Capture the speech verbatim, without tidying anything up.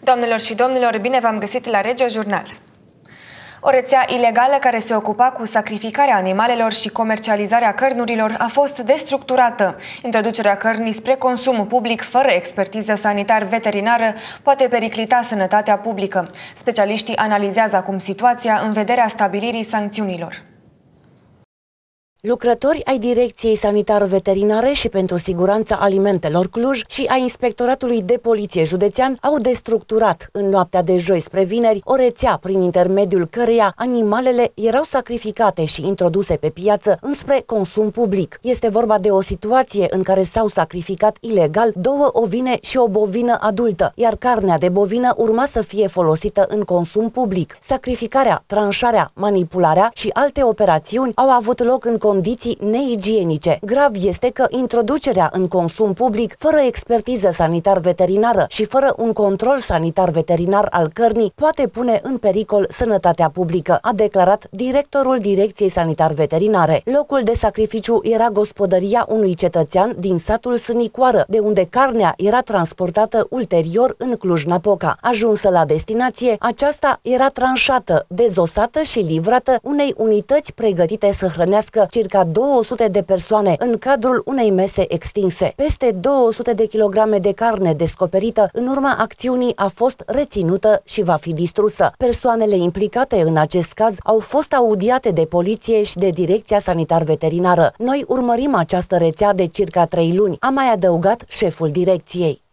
Doamnelor și domnilor, bine v-am găsit la Regio Jurnal. O rețea ilegală care se ocupa cu sacrificarea animalelor și comercializarea cărnurilor a fost destructurată. Introducerea cărnii spre consum public fără expertiză sanitar-veterinară poate periclita sănătatea publică. Specialiștii analizează acum situația în vederea stabilirii sancțiunilor. Lucrători ai Direcției Sanitar-Veterinare și pentru Siguranța Alimentelor Cluj și a Inspectoratului de Poliție Județean au destructurat în noaptea de joi spre vineri o rețea prin intermediul căreia animalele erau sacrificate și introduse pe piață înspre consum public. Este vorba de o situație în care s-au sacrificat ilegal două ovine și o bovină adultă, iar carnea de bovină urma să fie folosită în consum public. Sacrificarea, tranșarea, manipularea și alte operațiuni au avut loc în condiții neigienice. Grav este că introducerea în consum public, fără expertiză sanitar-veterinară și fără un control sanitar-veterinar al cărnii, poate pune în pericol sănătatea publică, a declarat directorul Direcției Sanitar-Veterinare. Locul de sacrificiu era gospodăria unui cetățean din satul Sânicoară, de unde carnea era transportată ulterior în Cluj-Napoca. Ajunsă la destinație, aceasta era tranșată, dezosată și livrată unei unități pregătite să hrănească circa două sute de persoane în cadrul unei mese extinse. Peste două sute de kilograme de carne descoperită în urma acțiunii a fost reținută și va fi distrusă. Persoanele implicate în acest caz au fost audiate de poliție și de Direcția Sanitar-Veterinară. Noi urmărim această rețea de circa trei luni, a mai adăugat șeful direcției.